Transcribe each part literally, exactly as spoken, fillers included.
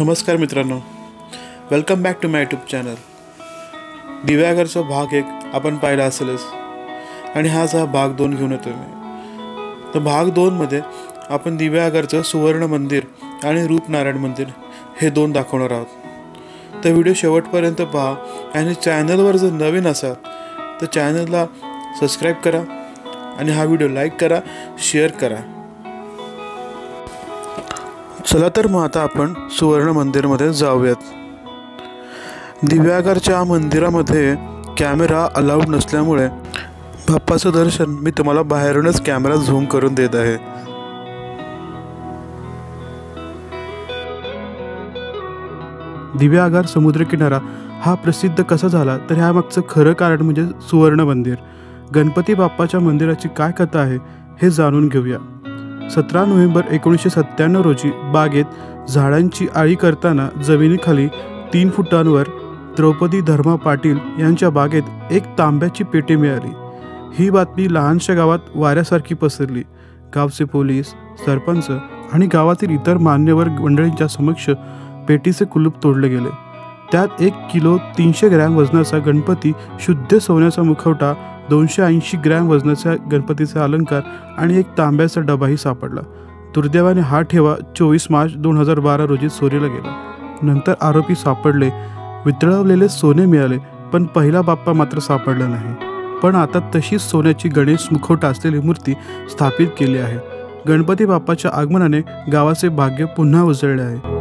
नमस्कार मित्रांनो, welcome back to my YouTube channel. दिव्यागरचा भाग एक आपण पाहिला असेलच आणि हाच हा भाग दोन घेऊन येतो मी। तर भाग दोन मध्ये आपण दिव्यागरचं सुवर्ण मंदिर आणि रूपनारायण मंदिर हे दोन दाखवणार आहोत। तर व्हिडिओ शेवटपर्यंत पहा आणि चॅनलवर जर नवीन असाल तर चॅनलला सबस्क्राईब करा आणि हा व्हिडिओ लाईक करा, शेअर करा। चला तर मग आता आपण सुवर्ण मंदिरमध्ये जाऊयात। दिव्यागरच्या मंदिरामध्ये कॅमेरा अलाउड नसल्यामुळे बाप्पाचं दर्शन मी तुम्हाला बाहेरूनच कॅमेरा झूम करून देत आहे। दिव्यागर समुद्रकिनारा हा प्रसिद्ध कसा झाला तर ह्यामागचं खरं कारण म्हणजे सुवर्ण मंदिर। गणपती बाप्पाच्या मंदिराची काय कथा आहे हे जाणून घेऊया। सतरा नोव्हेंबर एकोणीसशे सत्त्याण्णव रोजी बागेत झाडांची आळी करताना जमिनीखाली तीन फुटांवर द्रौपदी धर्मा पाटील यांच्या बागेत एक तांब्याची पेटी मिळाली। ही बातमी लहानशा गावात वाऱ्यासारखी पसरली। गावचे पोलीस, सरपंच आणि गावातील इतर मान्यवर मंडळींच्या समक्ष पेटीचे कुलूप तोडले गेले। त्यात एक किलो तीनशे ग्रॅम वजनाचा गणपती, शुद्ध सोन्याचा मुखवटा, दोनशे ऐंशी ग्रॅम वजनाचा गणपतीचा अलंकार आणि एक तांब्याचा डबाही सापडला। दुर्दैवाने हा ठेवा चोवीस मार्च दोन हजार बारा रोजी चोरीला गेला। नंतर आरोपी सापडले, वितळवलेले सोने मिळाले, पण पहिला बाप्पा मात्र सापडला नाही। पण आता तशीच सोन्याची गणेश मुखवटा असलेली मूर्ती स्थापित केली आहे। गणपती बाप्पाच्या आगमनाने गावाचे भाग्य पुन्हा उजळले आहे।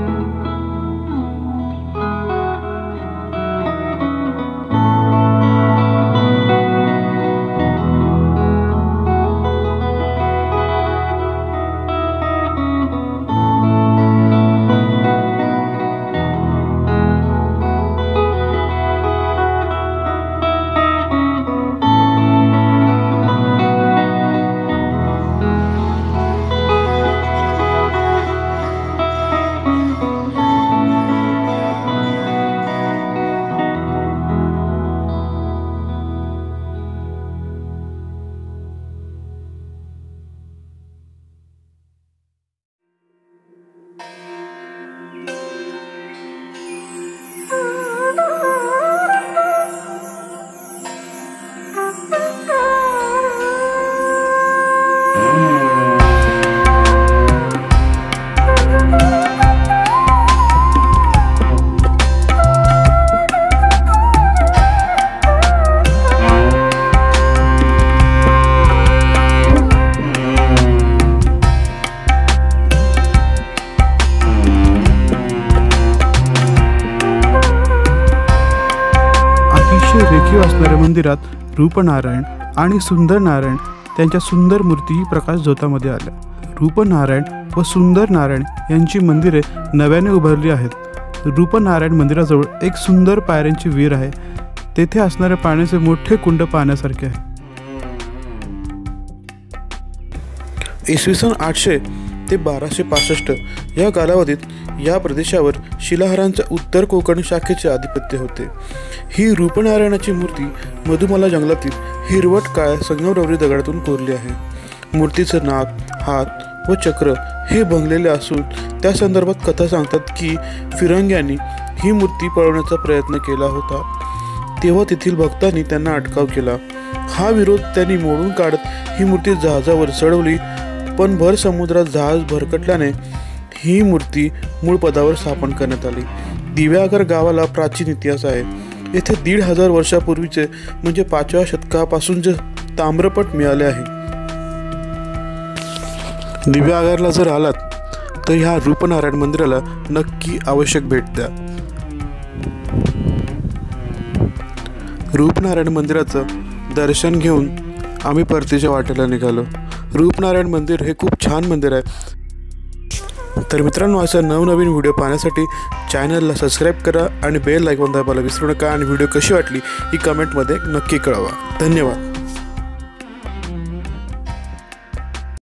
रेखीव असणाऱ्या मंदिरात रूपनारायण आणि सुंदर नारायण त्यांच्या सुंदर मूर्तीही प्रकाश झोतामध्ये आल्या। रूपनारायण व सुंदर नारायण यांची मंदिरे नव्याने उभारली आहेत। रूपनारायण मंदिराजवळ एक सुंदर पायऱ्यांची विहीर आहे। तेथे असणारे पाण्याचे मोठे कुंड पाहण्यासारखे आहे। इसवी सन आठशे ते बाराशे पासष्ट या कालावधीत या प्रदेशावर शिलाहारांच्या उत्तर कोकण शाखेचे आधिपत्य होते। ही रूपनारायणाची मूर्ती मधुमाला जंगलातील हिरवट काळ्या संगमरवरी दगडातून कोरली आहे। मूर्तीचं नाक, हात व चक्र हे भंगलेले असून त्या संदर्भात कथा सांगतात की फिरंग्यांनी ही मूर्ती पळवण्याचा प्रयत्न केला होता, तेव्हा तेथील भक्तांनी त्यांना अटकाव केला। हा विरोध त्यांनी मोडून काढत ही मूर्ती जहाजावर चढवली, पण भर समुद्रात जहाज भरकटल्याने ही मूर्ती मूळ पदावर स्थापन करण्यात आली। दिव्यागर गावाला प्राचीन इतिहास आहे। येथे दीड हजार वर्षापूर्वीचे म्हणजे पाचव्या शतकापासूनचे ताम्रपट मिळाले आहे। दिव्यागरला जर आलात तर ह्या रूपनारायण मंदिराला नक्की आवश्यक भेट द्या। रूपनारायण मंदिराचं दर्शन घेऊन आम्ही परतीच्या वाटेला निघालो। रूपनारायण मंदिर हे खूप छान मंदिर आहे। तर मित्रांनो, अशा नवनवीन व्हिडिओ पाहण्यासाठी चॅनलला सबस्क्राईब करा आणि बेल आयकॉन दाबायला विसरू नका। आणि व्हिडिओ कशी वाटली ही कमेंटमध्ये नक्की कळवा। धन्यवाद।